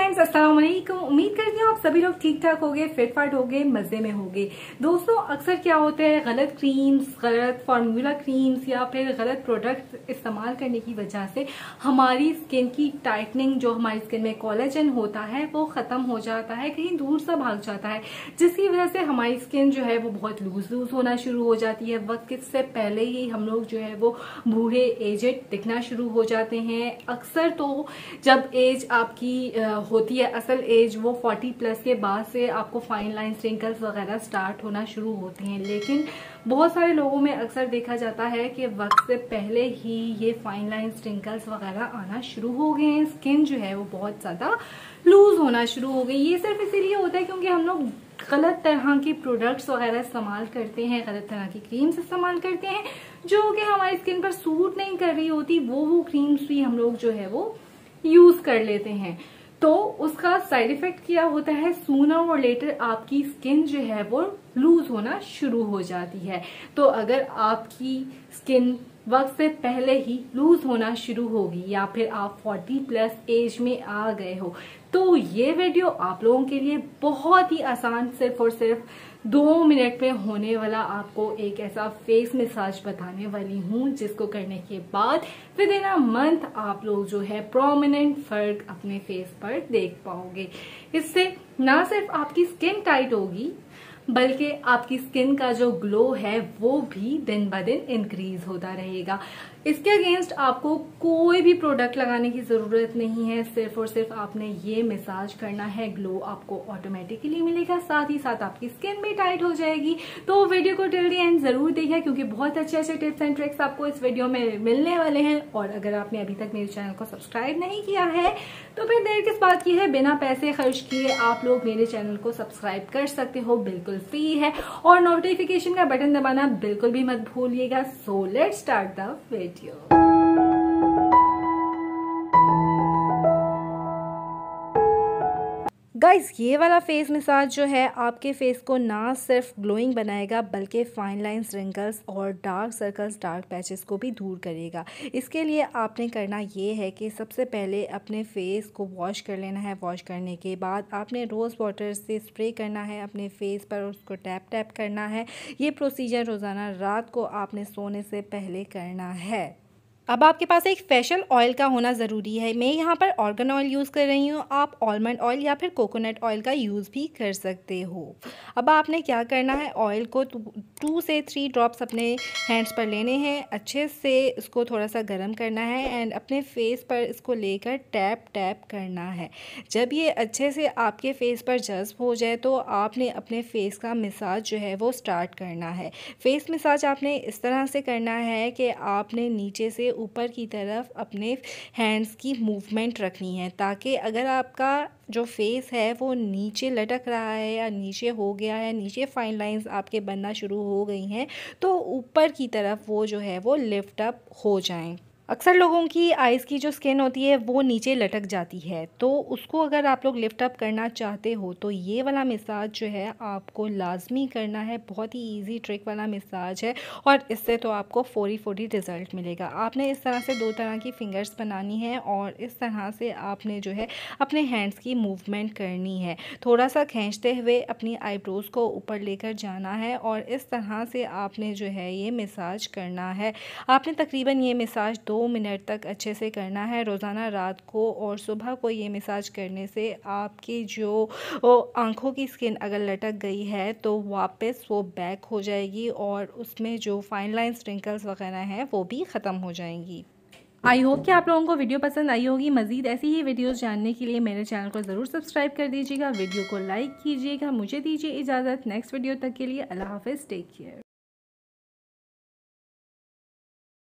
Friends, अस्सलाम वालेकुम। उम्मीद करती हूँ आप सभी लोग ठीक ठाक होंगे, फिट फाट होंगे, मजे में होंगे। दोस्तों, अक्सर क्या होता है, गलत क्रीम्स, गलत फार्मूला क्रीम्स या फिर गलत प्रोडक्ट इस्तेमाल करने की वजह से हमारी स्किन की टाइटनिंग, जो हमारी स्किन में कोलेजन होता है वो खत्म हो जाता है, कहीं दूर सा भाग जाता है, जिसकी वजह से हमारी स्किन जो है वो बहुत लूज होना शुरू हो जाती है। वक्त से पहले ही हम लोग जो है वो बूढ़े एजेड दिखना शुरू हो जाते हैं। अक्सर तो जब एज आपकी होती है, असल एज वो 40 प्लस के बाद से आपको फाइन लाइन रिंकल्स वगैरह स्टार्ट होना शुरू होते हैं। लेकिन बहुत सारे लोगों में अक्सर देखा जाता है कि वक्त से पहले ही ये फाइन लाइन रिंकल्स वगैरह आना शुरू हो गए हैं, स्किन जो है वो बहुत ज्यादा लूज होना शुरू हो गई। ये सिर्फ इसीलिए होता है क्योंकि हम लोग गलत तरह की प्रोडक्ट्स वगैरह इस्तेमाल करते हैं, गलत तरह की क्रीम्स इस्तेमाल करते हैं जो कि हमारी स्किन पर सूट नहीं कर रही होती। वो क्रीम्स भी हम लोग जो है वो यूज कर लेते हैं, तो उसका साइड इफेक्ट क्या होता है, सूनर और लेटर आपकी स्किन जो है वो लूज होना शुरू हो जाती है। तो अगर आपकी स्किन वक्त से पहले ही लूज होना शुरू होगी या फिर आप 40 प्लस एज में आ गए हो, तो ये वीडियो आप लोगों के लिए बहुत ही आसान, सिर्फ और सिर्फ 2 मिनट में होने वाला आपको एक ऐसा फेस मसाज बताने वाली हूँ जिसको करने के बाद विद इन अ मंथ आप लोग जो है प्रोमिनेंट फर्क अपने फेस पर देख पाओगे। इससे ना सिर्फ आपकी स्किन टाइट होगी बल्कि आपकी स्किन का जो ग्लो है वो भी दिन ब दिन इंक्रीज होता रहेगा। इसके अगेंस्ट आपको कोई भी प्रोडक्ट लगाने की जरूरत नहीं है, सिर्फ और सिर्फ आपने ये मसाज करना है, ग्लो आपको ऑटोमेटिकली मिलेगा, साथ ही साथ आपकी स्किन भी टाइट हो जाएगी। तो वीडियो को टिल द एंड जरूर देखिए क्योंकि बहुत अच्छे अच्छे टिप्स एंड ट्रिक्स आपको इस वीडियो में मिलने वाले हैं। और अगर आपने अभी तक मेरे चैनल को सब्सक्राइब नहीं किया है तो फिर देर किस बात की है, बिना पैसे खर्च किए आप लोग मेरे चैनल को सब्सक्राइब कर सकते हो, बिल्कुल फ्री है। और नोटिफिकेशन का बटन दबाना बिल्कुल भी मत भूलिएगा। So let's start the video. Guys, ये वाला फेस मसाज जो है आपके फेस को ना सिर्फ ग्लोइंग बनाएगा बल्कि फाइन लाइंस, रिंकल्स और डार्क सर्कल्स, डार्क पैचेस को भी दूर करेगा। इसके लिए आपने करना ये है कि सबसे पहले अपने फेस को वॉश कर लेना है। वॉश करने के बाद आपने रोज़ वाटर से स्प्रे करना है अपने फेस पर, उसको टैप टैप करना है। ये प्रोसीजर रोज़ाना रात को आपने सोने से पहले करना है। अब आपके पास एक फेशियल ऑयल का होना ज़रूरी है। मैं यहाँ पर ऑर्गन ऑयल यूज़ कर रही हूँ, आप आलमंड ऑयल या फिर कोकोनट ऑयल का यूज़ भी कर सकते हो। अब आपने क्या करना है, ऑयल को 2 से 3 ड्रॉप्स अपने हैंड्स पर लेने हैं, अच्छे से इसको थोड़ा सा गर्म करना है एंड अपने फेस पर इसको लेकर टैप टैप करना है। जब ये अच्छे से आपके फेस पर जज्ब हो जाए तो आपने अपने फेस का मसाज जो है वो स्टार्ट करना है। फेस मसाज आपने इस तरह से करना है कि आपने नीचे से ऊपर की तरफ अपने हैंड्स की मूवमेंट रखनी है, ताकि अगर आपका जो फेस है वो नीचे लटक रहा है या नीचे हो गया है, नीचे फाइन लाइंस आपके बनना शुरू हो गई हैं, तो ऊपर की तरफ वो जो है वो लिफ्ट अप हो जाएं। अक्सर लोगों की आइज़ की जो स्किन होती है वो नीचे लटक जाती है, तो उसको अगर आप लोग लिफ्ट अप करना चाहते हो तो ये वाला मसाज जो है आपको लाजमी करना है। बहुत ही इजी ट्रिक वाला मसाज है और इससे तो आपको फौरी रिज़ल्ट मिलेगा। आपने इस तरह से 2 तरह की फिंगर्स बनानी है और इस तरह से आपने जो है अपने हैंड्स की मूवमेंट करनी है। थोड़ा सा खींचते हुए अपनी आईब्रोज़ को ऊपर लेकर जाना है और इस तरह से आपने जो है ये मसाज करना है। आपने तकरीबन ये मसाज 2 मिनट तक अच्छे से करना है रोज़ाना रात को, और सुबह को ये मसाज करने से आपकी जो आँखों की स्किन अगर लटक गई है तो वापस वो बैक हो जाएगी और उसमें जो फाइन लाइंस, रिंकल्स वगैरह हैं वो भी ख़त्म हो जाएंगी। आई होप कि आप लोगों को वीडियो पसंद आई होगी। मज़ीद ऐसी ही वीडियोस जानने के लिए मेरे चैनल को ज़रूर सब्सक्राइब कर दीजिएगा, वीडियो को लाइक कीजिएगा। मुझे दीजिए इजाज़त, नेक्स्ट वीडियो तक के लिए अल्लाह हाफ़िज़, टेक केयर।